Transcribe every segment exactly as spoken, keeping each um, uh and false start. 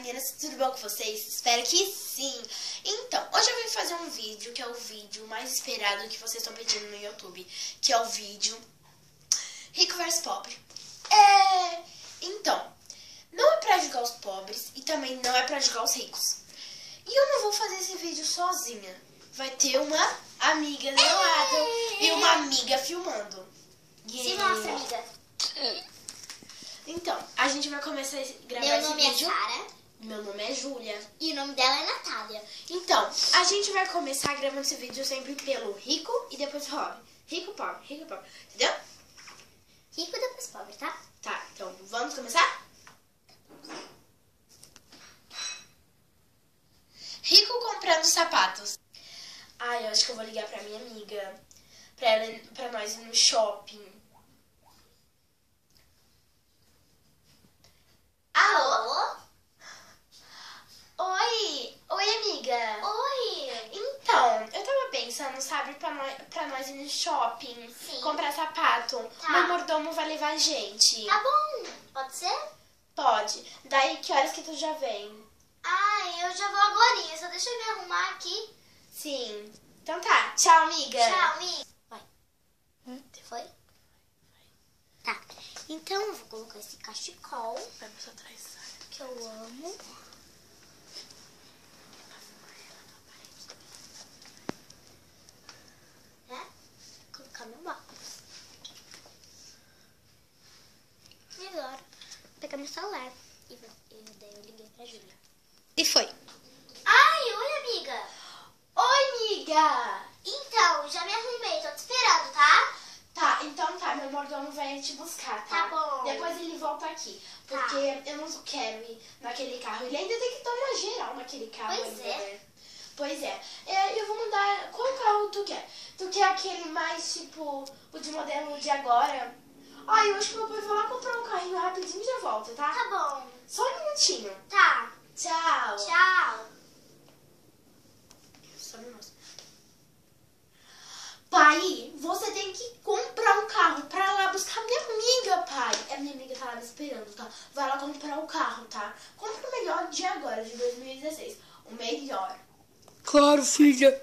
meninas, tudo bom com vocês? Espero que sim! Então, hoje eu vim fazer um vídeo, que é o vídeo mais esperado que vocês estão pedindo no YouTube, que é o vídeo Rico versus Pobre. É... Então, não é pra julgar os pobres e também não é pra julgar os ricos. E eu não vou fazer esse vídeo sozinha. Vai ter uma amiga do meu lado e uma amiga filmando. Se mostra, amiga. Então, a gente vai começar a gravar Meu esse nome vídeo. é Sara. Meu nome é Júlia. E o nome dela é Natália. Então, a gente vai começar gravando esse vídeo sempre pelo rico e depois pobre. Rico, pobre, rico, pobre. Entendeu? Rico e depois pobre, tá? Tá, então vamos começar? Rico comprando sapatos. Ai, eu acho que eu vou ligar pra minha amiga. Pra, ela, pra nós ir no shopping. Alô? Oi! Oi, amiga! Oi! Então, eu tava pensando, sabe, pra nós, pra nós ir no shopping, Sim. comprar sapato. Tá. Meu mordomo vai levar a gente. Tá bom, pode ser? Pode. Daí, que horas que tu já vem? Ai, eu já vou agorinha, só deixa eu me arrumar aqui. Sim. Então tá. Tchau, amiga. Tchau, amiga. Vai. Hum, foi? Tá. Então, eu vou colocar esse cachecol Vamos atrás. que eu amo. Né? Colocar meu óculos. E agora, vou pegar meu celular. E, vou- e daí eu liguei pra Júlia. E foi. Ai, oi, amiga. Oi, amiga. Então, já me arrumei, tô te esperando, tá? Tá, então tá. Meu mordomo vai te buscar, tá? Tá bom. Depois ele volta aqui. Porque eu não quero ir naquele carro. Ele ainda tem que tomar geral naquele carro. Pois ainda, é. né? Pois é. É, eu vou mandar... Qual carro tu quer? Tu quer aquele mais, tipo, o de modelo de agora? Ai, eu acho que meu pai vai lá comprar um carrinho rapidinho e já volta, tá? Tá bom. Só um minutinho. Tá. Tchau. Tchau. Só me mostra. Pai, você tem que comprar um carro pra lá buscar minha amiga, pai. A minha amiga tá lá me esperando, tá? Vai lá comprar o carro, tá? Compra o melhor de agora, de dois mil e dezesseis. O melhor. Claro, filha.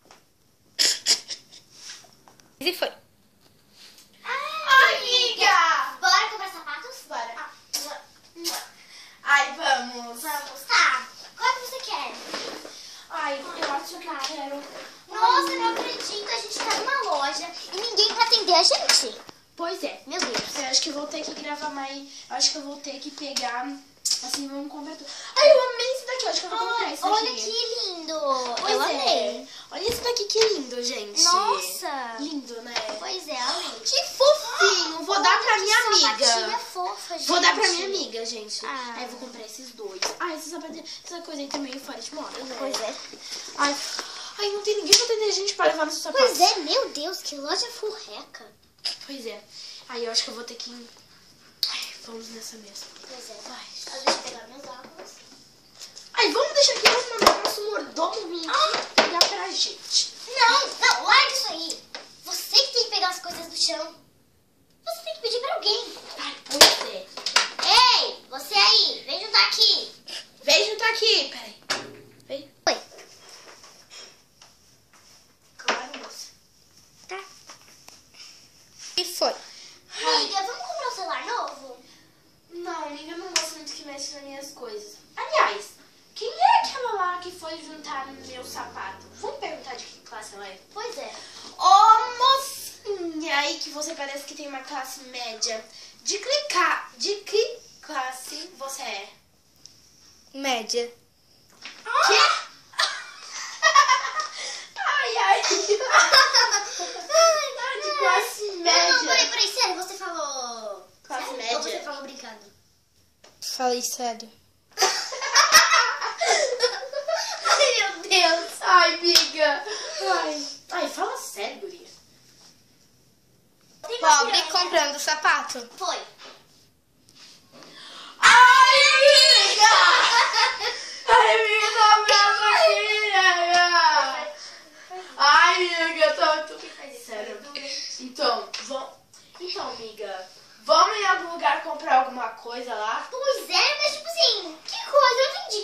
E foi. Ai, Amiga! Bora comprar sapatos? Bora. Ai, vamos. Vamos. Tá. Qual que você quer? Ai, eu acho que eu quero. Nossa, não acredito. A gente tá numa loja e ninguém pra atender a gente. Pois é. Meu Deus. Eu acho que eu vou ter que gravar mais. Eu acho que eu vou ter que pegar. Assim, vamos comprar tudo. Ai, eu amei esse daqui. Eu acho que eu vou comprar Ai, esse daqui. olha que lindo. Pois eu é. amei. Olha esse daqui que lindo, gente. Nossa. Lindo, né? Pois é, amei. Que fofinho. Vou dar pra minha Sapatinha amiga. fofa, gente. Vou dar pra minha amiga, gente. Ah. Aí eu vou comprar esses dois. Ah, esse sapatinho, essa coisa aí também fora de moda, né? Pois é. Ai, ai, não tem ninguém pra atender a gente pra levar nossos sapatos. Pois é, meu Deus, que loja furreca. Pois é. Aí eu acho que eu vou ter que... Ai, vamos nessa mesmo. Pois é. Vai. Ah, deixa eu pegar meus óculos. Ai, vamos deixar aqui, vamos mandar o nosso mordomo vir aqui pegar pra gente. Não, não, larga isso aí. Você que tem que pegar as coisas do chão. Você tem que pedir pra alguém. Ai, pois é. Ei, você aí, vem juntar aqui. Vem juntar aqui. Peraí. Vem. Oi. Claro, moça. Tá. E foi. Amiga, vamos comprar um celular novo? Não, amiga, eu não gosto muito que mexe nas minhas coisas. Aliás, quem é aquela lá que foi juntar no meu sapato? Vamos perguntar de que classe ela é? Pois é. Ô, mocinha, aí que você parece que tem uma classe média. De clicar, de que classe você é? Média. Quê? Ai, ai. Tá de classe Não, não, média. peraí, peraí, sério, você falou... Classe sério? média. Ou você falou brincando? Falei sério. Ai, meu Deus. Ai, amiga. Ai, ai, fala sério, guria. Tem uma Pobre piranha. comprando sapato. Foi. Ai, amiga! Ai, amiga, minha filha! Ai, amiga, eu tô... tô... Sério. Então, vamos... Então, amiga, vamos em algum lugar comprar alguma coisa lá? Pois é, mas tipo assim, que coisa? Eu entendi.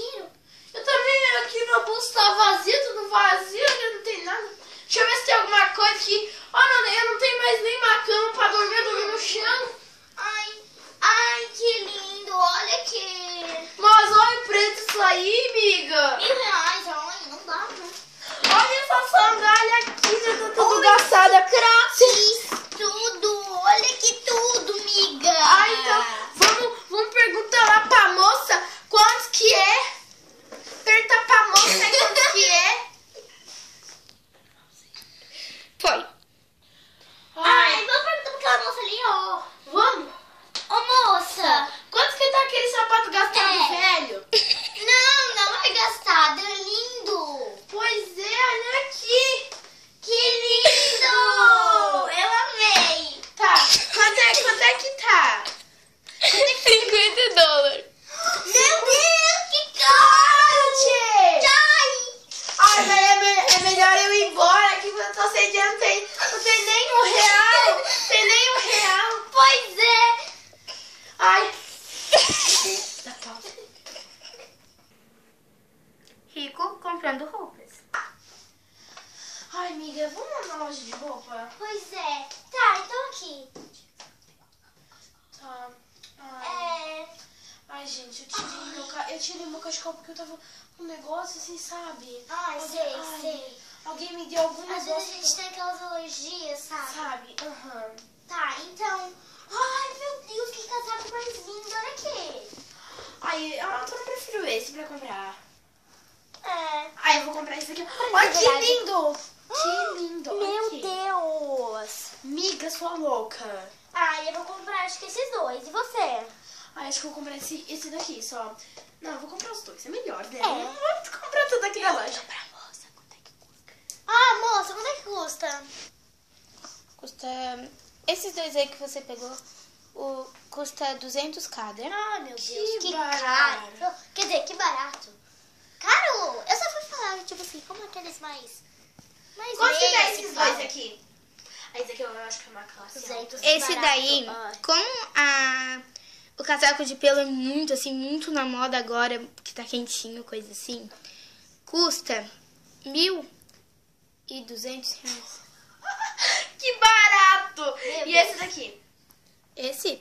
que... Mas olha o preço disso aí, amiga. Mil reais, olha, não dá, né? Olha essa sandália aqui, já tá tudo gastada. Crocs, tudo. Olha que tudo, miga. Ah, então, vamos, vamos perguntar lá pra moça quantos que é. Perguntar pra moça quantos que é. Foi. Ai, vamos perguntar pra aquela moça ali, ó. Vamos? Ô, moça. Quanto que tá aquele sapato gastado É. velho? Não, não é gastado, é lindo. Pois é, olha aqui. Que lindo. Eu amei. Tá, quanto é, quanto é que tá? cinquenta dólares. Meu Deus, que caro. Tchê! Ai. Ai, mas é, me- é melhor eu ir embora, que eu tô sem dinheiro, não tem, não tem nem um real. Tem nem um real. Pois é. Ai. Rico comprando roupas. Ai, amiga, vamos lá na loja de roupa? Pois é. Tá, então aqui. Tá. Ai, É... ai gente, eu tirei meu, ca... eu tirei meu cachecol porque eu tava com um negócio assim, sabe? Ai, Alguém- sei, ai, sei. Alguém me deu algum Às vezes negócio. a gente tem aquelas alergias, sabe? Sabe? Aham. Tá, então... Ai, meu Deus, que casaco mais lindo. Olha aqui. Ai, eu então eu prefiro esse pra comprar. É. Ai, eu vou comprar esse aqui. Olha Olha que que verdade. lindo! Que lindo! Olha Meu aqui. Deus. Miga, sua louca. Ai, eu vou comprar acho que esses dois. E você? Ai, acho que eu vou comprar esse, esse daqui só. Não, eu vou comprar os dois, é melhor, né? É. Não vou comprar tudo aqui na loja. Ah, moça, quanto é que custa? Custa... Esses dois aí que você pegou, o... custa duzentos cada. Ai, meu Que Deus, que barato. caro. Quer dizer, que barato. Caro? Eu só fui falar, tipo assim, como aqueles mais... mais Quanto que é basic, esses sabe? dois aqui? Ah, esse aqui eu acho que é uma classe alta. duzentos. Esse Barato. daí, Ai. como a... o casaco de pelo é muito, assim, muito na moda agora, que tá quentinho, coisa assim, custa mil e duzentos reais. Que barato! Meu E Deus. esse daqui? Esse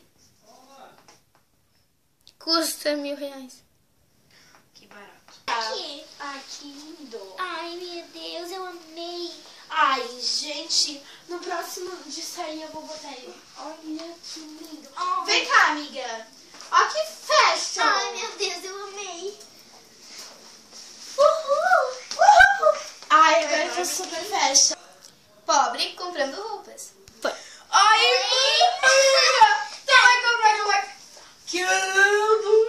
custa mil reais. Que barato. Aqui. Ai, que lindo. Ai, meu Deus, eu amei. Ai, gente, no próximo de sair eu vou botar ele. Olha que lindo. Ai. Vem cá, amiga. Olha que fashion. Ai, meu Deus, eu amei. Uhul. Uhul. Ai, agora eu tô super fashion. Pobre comprando roupas. Foi. Ai, amiga. Você vai comprar uma... Que lindo.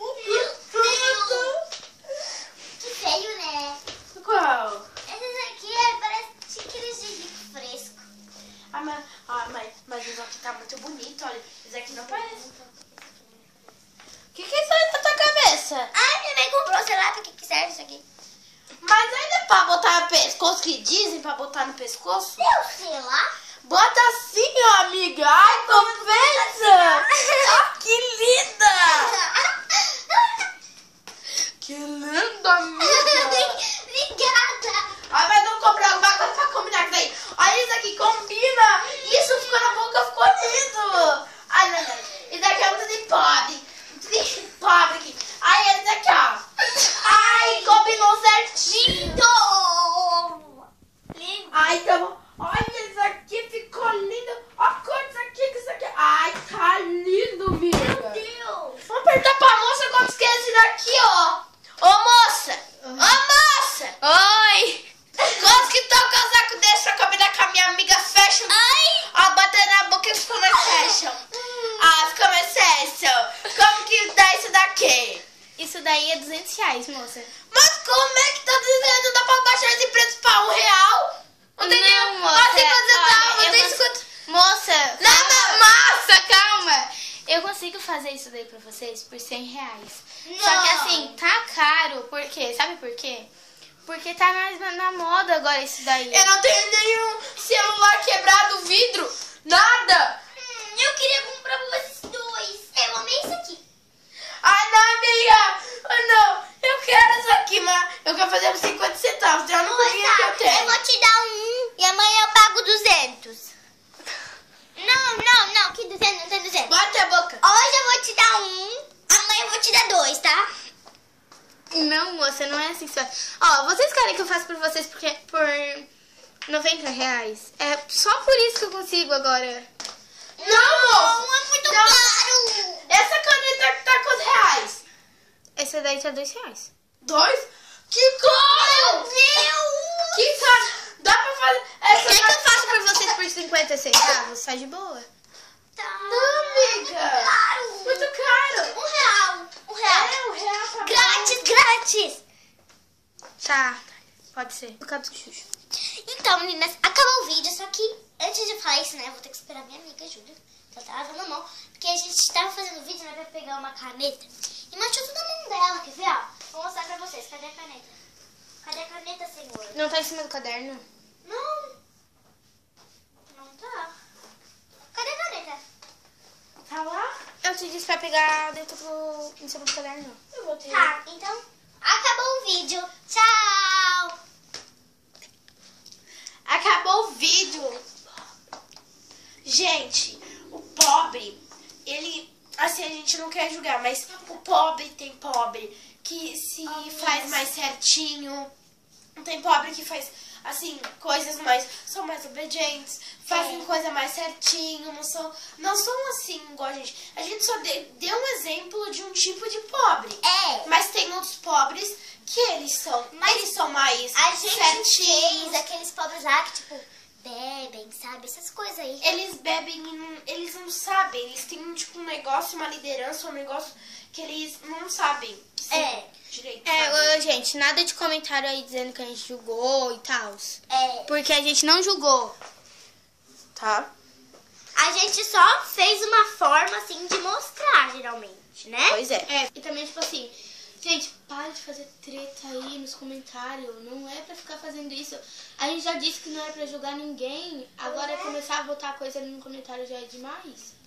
Que feio, né? Qual? Esses aqui é, parece aqueles de rico fresco. Ah, mas, ah, mas, mas esse aqui tá muito bonito, olha. Esse aqui não parece. O que que é isso aí na tua cabeça? Ai, minha mãe comprou, sei lá pra que que serve isso aqui. Mas ainda é pra botar no pescoço, que dizem pra botar no pescoço? Eu sei lá. Bota assim, ó, amiga. Ai, compensa. Ah, que linda. Que linda, amiga. Obrigada. Ai, mas vamos comprar alguma coisa pra combinar com isso aí. Olha isso aqui, combina. Isso ficou na boca, ficou lindo. Ai, não, não. Isso aqui é muito de pobre. Muito de pobre aqui. Ai, esse aqui, ó. Ai, combinou certinho. Lindo. Ai, tá bom. Olha, isso aqui ficou lindo. Olha a cor disso aqui, que isso aqui. Ai, tá lindo, amiga. Meu Deus. Vamos perguntar pra moça quantos que é esse daqui, ó. Ô, moça. Ô, moça. Oi! Quantos que tá o casaco desse pra combinar com a minha amiga fashion? Ai. Ó, bater na boca e ficou mais fashion. Ah, ficou mais fashion. Como que dá isso daqui? Isso daí é duzentos reais, moça. Mas como é que tá dizendo? Não dá pra baixar esse preço pra um real? Não tem nem... moça. Ó, cinquenta centavos, Olha, eu tem cons- cinquenta... Moça, Não, calma, não. moça, calma. Eu consigo fazer isso daí pra vocês por cem reais. Só que Não. assim, tá caro. Por quê? Sabe por quê? Porque tá na, na moda agora isso daí. Eu não tenho nenhum celular quebrado, vidro, nada. Hum, eu queria comprar pra esses dois. Eu amei isso aqui. Ai, não, amiga. Ai, não. Eu quero isso aqui, mas eu quero fazer por cinquenta centavos. Eu não queria que eu tenho. eu vou te dar um e amanhã eu pago duzentos. Não, não, não. Que duzentos? Não tem duzentos. Bate a boca. Hoje eu vou te dar um, amanhã eu vou te até dois, tá? Não, moça, não é assim que você faz. Ó, vocês querem que eu faça por vocês porque, por noventa reais? É só por isso que eu consigo agora. Não, moço! Não, é muito Não. caro! Essa caneta tá quantos reais? Essa daí tá dois reais. Dois? Que caro! Meu Deus! Que caro! Dá pra fazer... Essa Quer que tá- eu faça por vocês por cinquenta centavos? Tá de boa. Tá. Não, amiga! Caro! Muito caro! Um real! Um real! É, um real tá bom. Grátis, grátis! Tá, pode ser. Por causa do Xuxa. Então, meninas, acabou o vídeo, só que antes de falar isso, né, eu vou ter que esperar minha amiga Júlia, que ela tá lavando a mão, porque a gente tava fazendo o vídeo, né, pra pegar uma caneta e manchou tudo na mão dela, quer ver, ó? Vou mostrar pra vocês, cadê a caneta? Cadê a caneta, senhor? Não tá em cima do caderno? Não, não tá. Cadê a caneta? Tá lá? Eu te disse pra pegar dentro do... em cima do caderno. Eu vou ter... Tá, então, acabou o vídeo, tchau! Acabou o vídeo. Gente, o pobre, ele... Assim, a gente não quer julgar, mas o pobre tem pobre que se faz mais certinho. Tem pobre que faz, assim, coisas mais... São mais obedientes, fazem É. coisa mais certinho, não são... Não são assim igual a gente. A gente só de- deu um exemplo de um tipo de pobre. É, Mas tem outros pobres que eles são... Mas eles são mais a gente certinhos. fez aqueles pobres lá que, tipo, bebem, sabe? Essas coisas aí. Eles bebem e não, eles não sabem. Eles têm tipo um negócio, uma liderança, um negócio que eles não sabem. Sim, É. direito. É, sabe? ô, gente, nada de comentário aí dizendo que a gente julgou e tal. É, Porque a gente não julgou. Tá? a gente só fez uma forma, assim, de mostrar, geralmente, né? Pois é. É, e também, tipo assim, gente, para de fazer treta aí nos comentários. Não é pra ficar fazendo isso. A gente já disse que não é pra julgar ninguém. Agora começar a botar coisa no comentário já é demais.